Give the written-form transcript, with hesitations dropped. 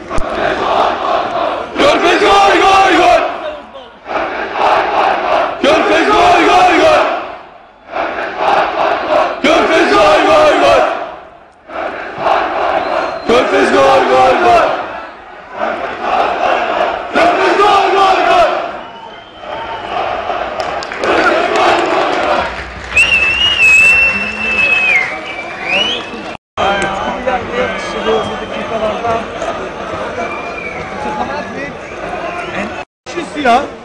Körfez gol gol gol. Körfez gol gol gol. Körfez gol gol gol. Körfez gol gol gol. Körfez gol gol gol. Ya